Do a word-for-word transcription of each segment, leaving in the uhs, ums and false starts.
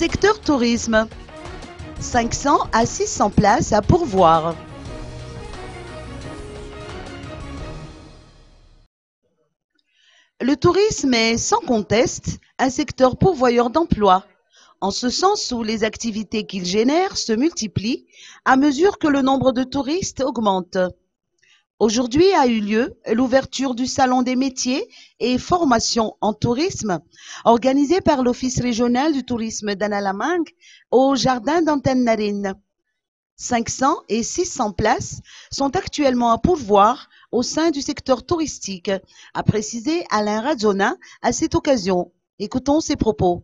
Secteur tourisme. cinq cents à six cents places à pourvoir. Le tourisme est sans conteste un secteur pourvoyeur d'emplois, en ce sens où les activités qu'il génère se multiplient à mesure que le nombre de touristes augmente. Aujourd'hui a eu lieu l'ouverture du Salon des métiers et formations en tourisme, organisé par l'Office régional du tourisme d'Analamangue au jardin d'Antenne Narine. cinq cents et six cents places sont actuellement à pourvoir au sein du secteur touristique, a précisé Alain Radzona à cette occasion. Écoutons ses propos.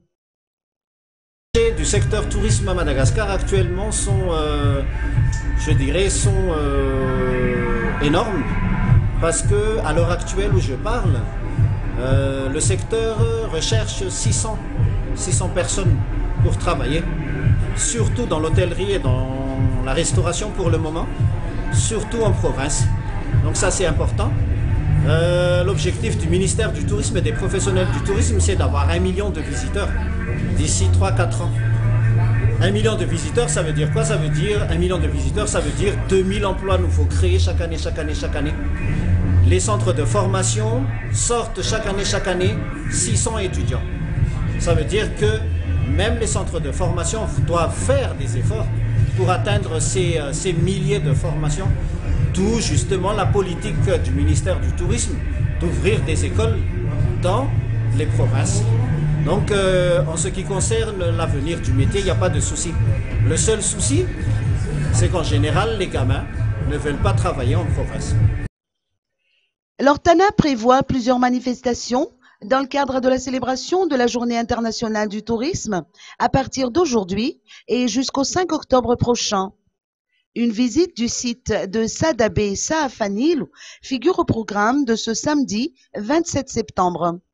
Du secteur tourisme à Madagascar actuellement sont, euh, je dirais, sont euh, énormes parce que à l'heure actuelle où je parle, euh, le secteur recherche six cents, six cents personnes pour travailler, surtout dans l'hôtellerie et dans la restauration pour le moment, surtout en province. Donc ça c'est important. Euh, L'objectif du ministère du Tourisme et des professionnels du tourisme, c'est d'avoir un million de visiteurs d'ici trois à quatre ans. Un million de visiteurs, ça veut dire quoi? Ça veut dire un million de visiteurs, ça veut dire deux mille emplois nouveaux créés chaque année, chaque année, chaque année. Les centres de formation sortent chaque année, chaque année, six cents étudiants. Ça veut dire que même les centres de formation doivent faire des efforts pour atteindre ces, ces milliers de formations. D'où justement la politique du ministère du Tourisme d'ouvrir des écoles dans les provinces. Donc euh, en ce qui concerne l'avenir du métier, il n'y a pas de souci. Le seul souci, c'est qu'en général, les gamins ne veulent pas travailler en province. L'Ortana prévoit plusieurs manifestations dans le cadre de la célébration de la Journée internationale du tourisme à partir d'aujourd'hui et jusqu'au cinq octobre prochain. Une visite du site de Sadabé Saafanil figure au programme de ce samedi vingt-sept septembre.